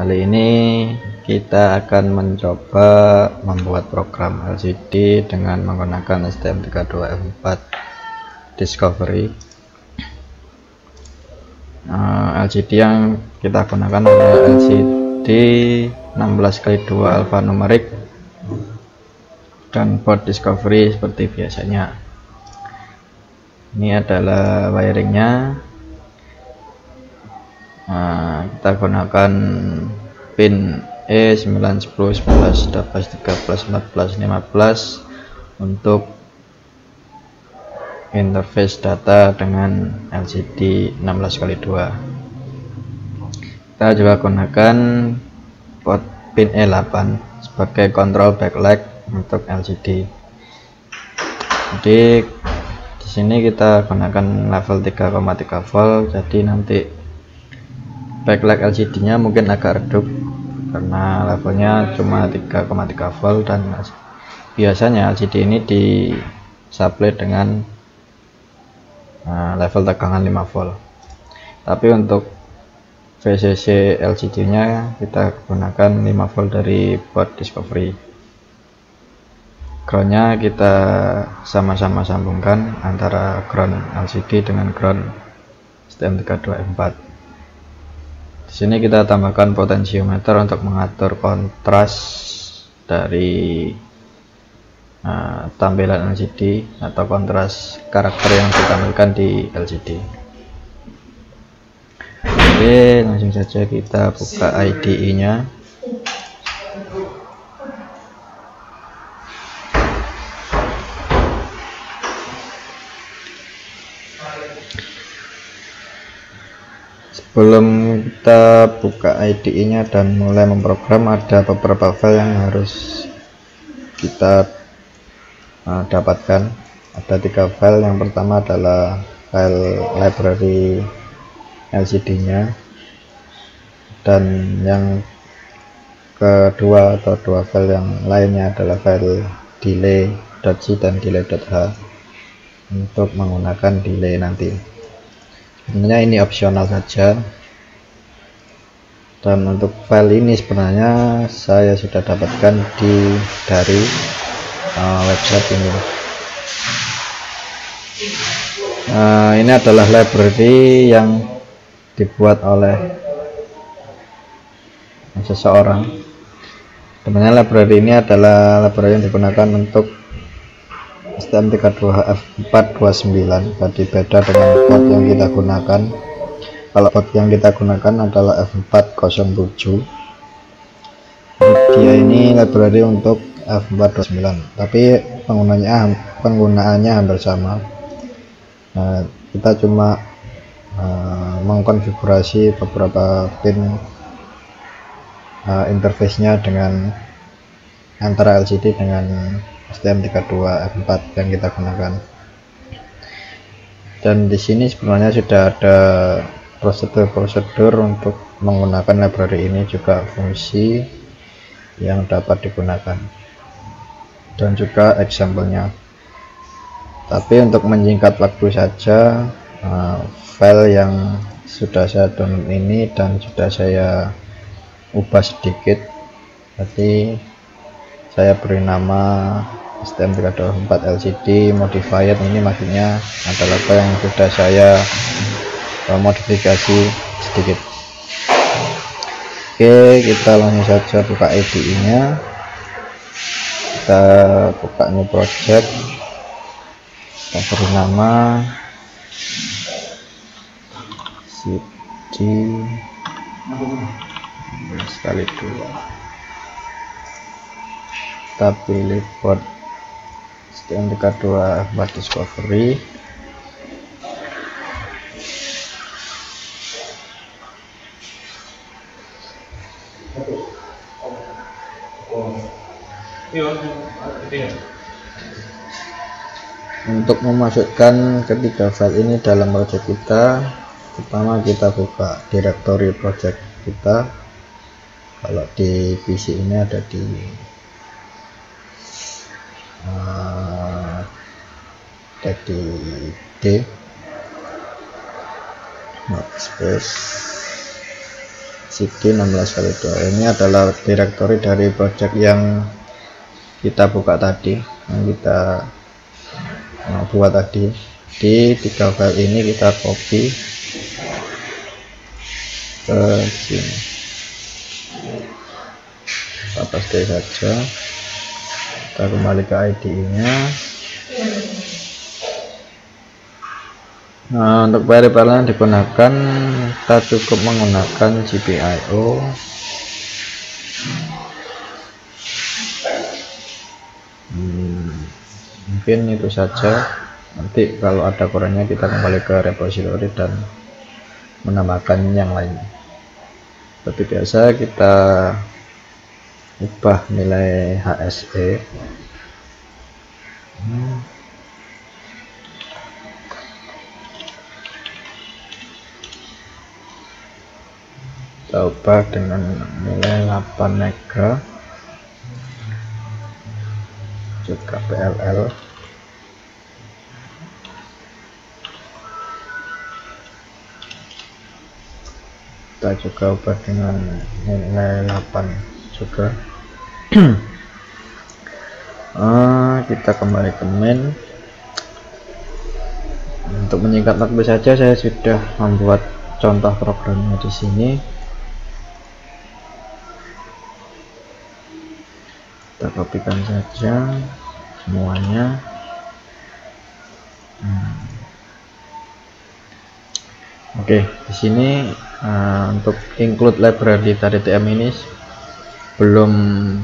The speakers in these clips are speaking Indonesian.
Kali ini kita akan mencoba membuat program LCD dengan menggunakan STM32F4 Discovery. LCD yang kita gunakan adalah LCD 16x2 alphanumeric dan port Discovery seperti biasanya. Ini adalah wiringnya. Kita gunakan pin E 9, 10, 11, 12, 13, 14, 15 untuk interface data dengan LCD 16x2. Kita juga gunakan port pin E8 sebagai kontrol backlight untuk LCD. Jadi di sini kita gunakan level 3,3 volt, jadi nanti backlight LCD nya mungkin agak redup karena levelnya cuma 3,3 volt, dan biasanya LCD ini disupply dengan level tegangan 5 volt. Tapi untuk VCC LCD nya kita gunakan 5 volt dari port Discovery. Groundnya kita sama-sama sambungkan antara ground LCD dengan ground STM32F4. Di sini kita tambahkan potensiometer untuk mengatur kontras dari tampilan LCD atau kontras karakter yang ditampilkan di LCD. Oke, langsung saja kita buka IDE nya. Sebelum kita buka IDE nya dan mulai memprogram, ada beberapa file yang harus kita dapatkan. Ada 3 file. Yang pertama adalah file library LCD nya, dan yang kedua atau 2 file yang lainnya adalah file delay.c dan delay.h untuk menggunakan delay nanti. Sebenarnya ini opsional saja, dan untuk file ini sebenarnya saya sudah dapatkan dari website ini. Ini adalah library yang dibuat oleh seseorang. Sebenarnya library ini adalah library yang digunakan untuk STM32F429, jadi beda dengan port yang kita gunakan. Kalau port yang kita gunakan adalah F407. Dia ini library untuk F429, tapi penggunaannya hampir sama. Kita cuma mengkonfigurasi beberapa pin interface-nya dengan antara LCD dengan STM32F4 yang kita gunakan. Dan di sini sebenarnya sudah ada prosedur-prosedur untuk menggunakan library ini, juga fungsi yang dapat digunakan dan juga example-nya. Tapi untuk menyingkat waktu saja, file yang sudah saya download ini dan sudah saya ubah sedikit, jadi saya beri nama STM32F4 LCD modified. Ini maksudnya adalah file yang sudah saya modifikasi sedikit. Oke, kita langsung saja buka IDE nya. Kita buka new project, kita beri nama CD sekali 2. Kita pilih port STM32F4 Discovery. Untuk memasukkan ketiga file ini dalam project kita, pertama kita buka directory project kita. Kalau di PC ini ada di D, not space, cd 16x2. Ini adalah directory dari project yang kita buka tadi, yang kita buat tadi. Di 3 file ini kita copy ke sini, kita paste saja, kita kembali ke IDE nya. Nah, untuk variable yang digunakan kita cukup menggunakan GPIO. Mungkin itu saja. Nanti kalau ada kurangnya kita kembali ke repository dan menambahkan yang lain. Seperti biasa kita ubah nilai HSE. Kita ubah dengan nilai 8 mega, juga PLL. Kita juga ubah dengan nilai 8 juga. Kita kembali ke main. Untuk menyingkat waktu saja, saya sudah membuat contoh programnya di sini. Kita kopikan saja semuanya. Oke, di sini untuk include library dari TM ini belum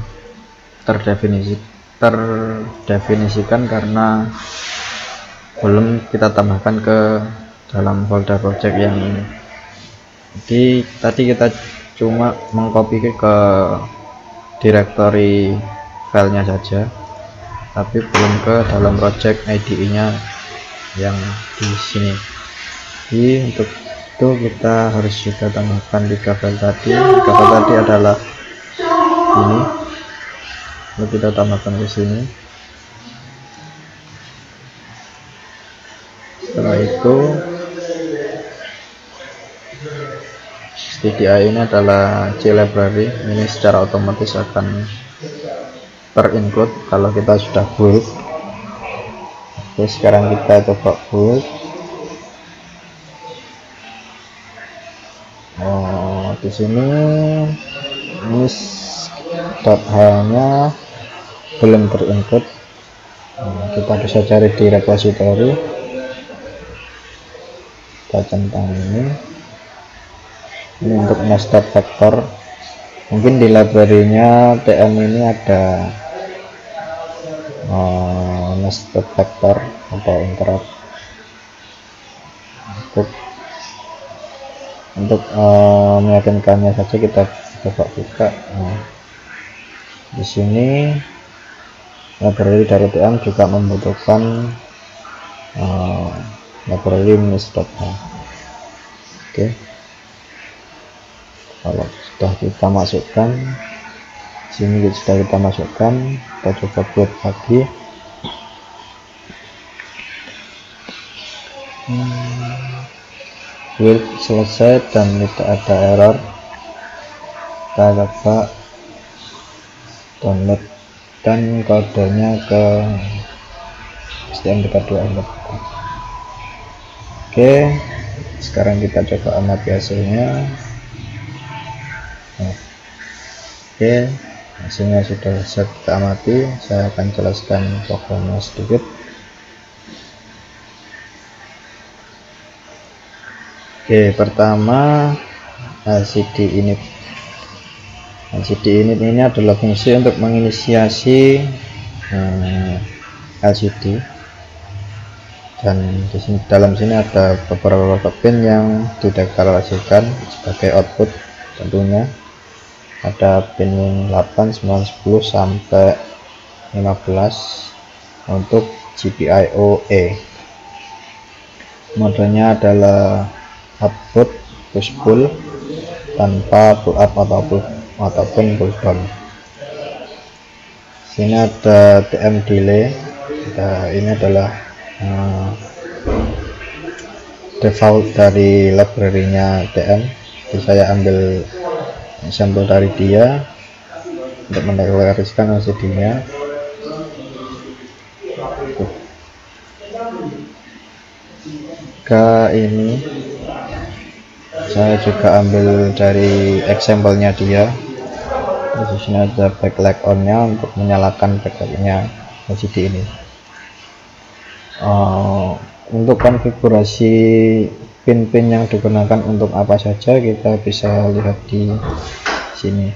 terdefinisikan karena belum kita tambahkan ke dalam folder project yang ini. Jadi tadi kita cuma mengcopy ke directory filenya saja, tapi belum ke dalam project IDE nya yang di sini. Jadi untuk itu kita harus juga tambahkan 3 file tadi. 3 file tadi adalah ini, lalu kita tambahkan ke sini. Setelah itu stdi ini adalah C library, ini secara otomatis akan ter-include kalau kita sudah build. Oke, sekarang kita coba build. Di sini list.h-nya belum ter-include. Kita bisa cari di repository. Kita centang ini untuk nested vector. Mungkin di library-nya TM ini ada nested vector atau interrupt. Untuk meyakinkannya saja kita coba buka. Di sini library dari TM juga membutuhkan library minus.h. Oke, kalau sudah kita masukkan, sini sudah kita masukkan, kita coba buat lagi. Build selesai dan tidak ada error. Kita coba download dan kodenya ke STM32. Oke, sekarang kita coba amati hasilnya. Oke, hasilnya sudah bisa kita amati. Saya akan jelaskan programnya sedikit. Oke, pertama LCD init. LCD init ini adalah fungsi untuk menginisiasi LCD, dan di sini, dalam sini ada beberapa pin yang dideklarasikan sebagai output. Tentunya ada pin 8, 9, 10 sampai 15 untuk GPIO E. Modenya adalah output push pull tanpa pull up ataupun pull down. Sini ada TM delay. Ini adalah default dari library-nya TM. Jadi saya ambil sampel dari dia untuk mendeklarasikan LCD-nya. Ini saya juga ambil dari example-nya dia. Di sini ada backlight on-nya untuk menyalakan backlight-nya LCD ini. Untuk konfigurasi pin-pin yang digunakan untuk apa saja kita bisa lihat di sini.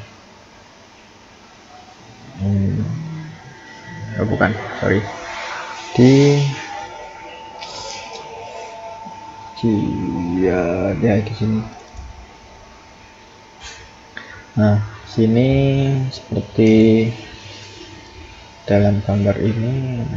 Di sini. Nah, sini seperti dalam gambar ini.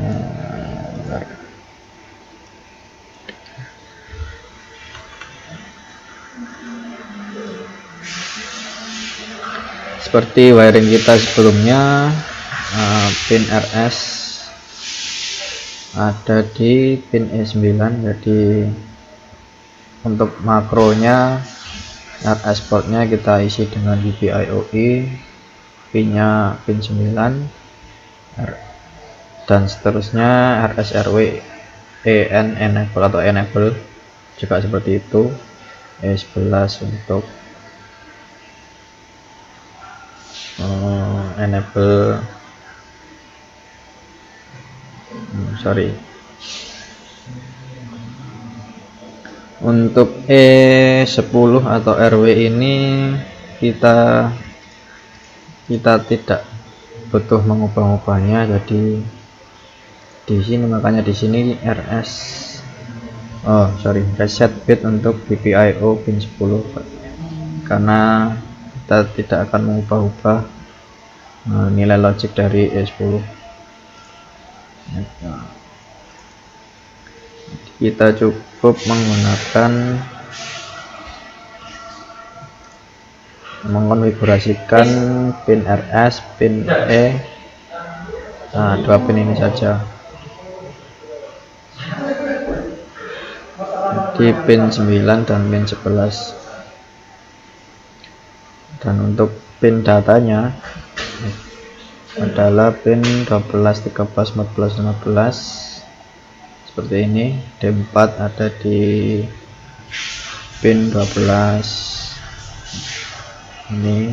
Seperti wiring kita sebelumnya, pin RS ada di pin E9, jadi untuk makronya RS portnya kita isi dengan VPIOE, pinnya pin 9, dan seterusnya RSRW EN enable atau enable juga seperti itu. E11 untuk enable untuk E10 atau RW ini kita tidak butuh mengubah-ubahnya, jadi di sini, makanya di sini reset bit untuk VPIO pin 10, karena kita tidak akan mengubah-ubah nilai logic dari E10. Kita cukup mengkonfigurasikan pin RS, pin E, dua pin ini saja. Di pin 9 dan pin 11. Dan untuk pin datanya adalah pin 12, 13, 14, 15 seperti ini. D4 ada di pin 12 ini,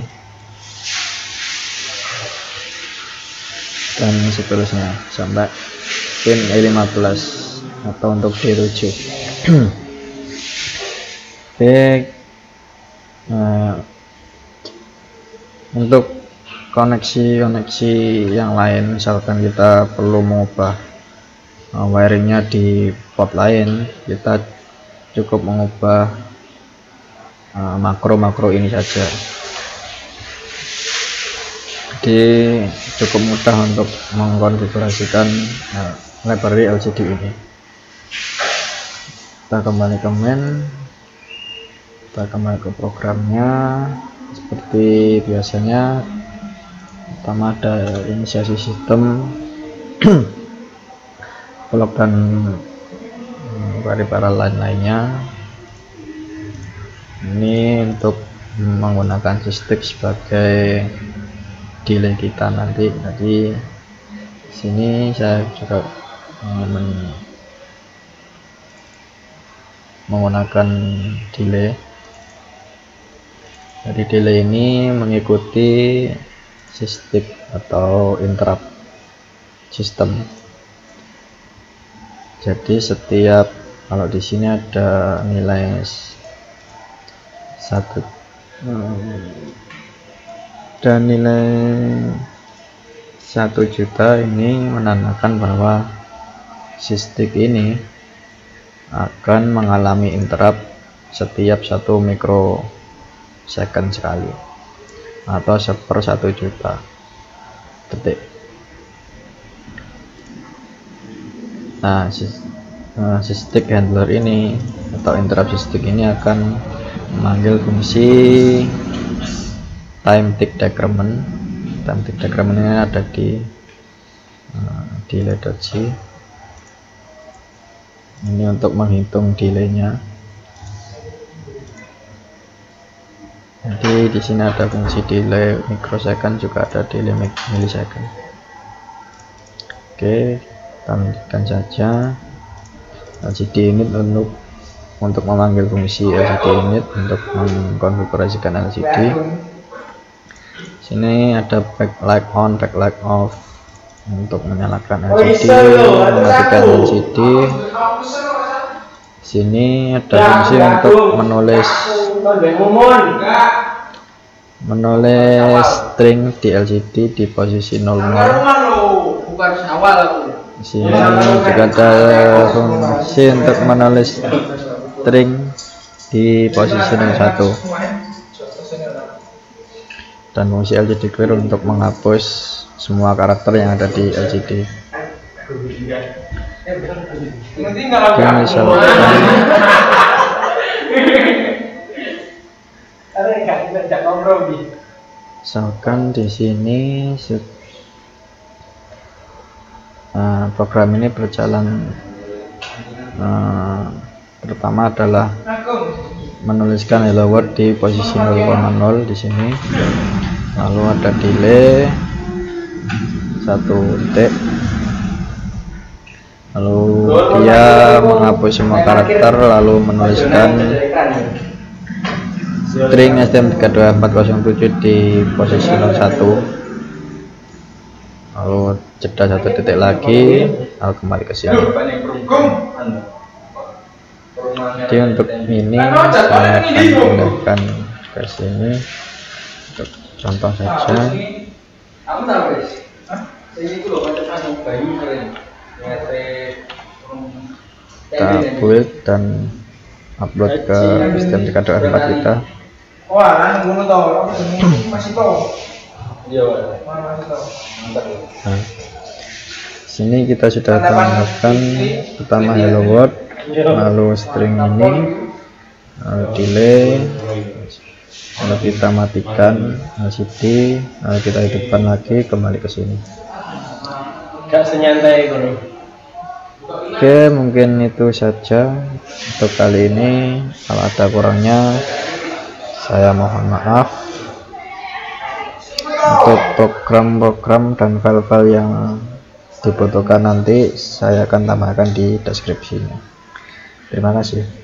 dan seterusnya sampai pin E15 atau untuk D7. Untuk koneksi yang lain, misalkan kita perlu mengubah wiringnya di port lain, kita cukup mengubah makro ini saja. Jadi cukup mudah untuk mengkonfigurasikan library LCD ini. Kita kembali ke programnya. Seperti biasanya, pertama ada inisiasi sistem, blok dan para lainnya. Ini untuk menggunakan sistem sebagai delay kita nanti. Jadi sini saya juga menggunakan delay. Jadi delay ini mengikuti sistem atau interrupt sistem. Jadi setiap, kalau di sini ada nilai 1 dan nilai 1 juta, ini menandakan bahwa sistem ini akan mengalami interrupt setiap 1 mikrosecond sekali, atau 1/1 juta detik. Nah, sistem handler ini atau interrupt system ini akan memanggil fungsi time tick decrement. Time tick decrement ini ada di delay.c. Ini untuk menghitung delaynya. Jadi di sini ada fungsi delay microsecond, juga ada delay millisecond. Oke, kita lanjutkan saja. LCD unit untuk memanggil fungsi LCD unit untuk mengkonfigurasikan LCD. Sini ada backlight on, backlight off untuk menyalakan LCD, mematikan LCD. Sini ada fungsi untuk menulis string di LCD di posisi 00. Di sini juga ada fungsi untuk menulis string di posisi 01. Dan fungsi LCD clear untuk menghapus semua karakter yang ada di LCD. Oke, misalkan di sini program ini berjalan, pertama adalah menuliskan hello world di posisi 0,0 di sini, lalu ada delay 1 detik, lalu dia menghapus semua karakter, lalu menuliskan string STM32F407 di posisi 01, lalu jeda 1 detik lagi, lalu kembali ke sini. Jadi untuk ini saya akan pindahkan ke sini untuk contoh saja. Kita build dan upload ke STM32F4 kita. Nah, sini kita sudah tambahkan pertama hello world, lalu string ini, lalu delay, lalu kita matikan LCD, lalu kita hidupkan lagi, kembali ke sini. Oke, mungkin itu saja untuk kali ini. Kalau ada kurangnya saya mohon maaf. Untuk program-program dan file-file yang dibutuhkan nanti saya akan tambahkan di deskripsinya. Terima kasih.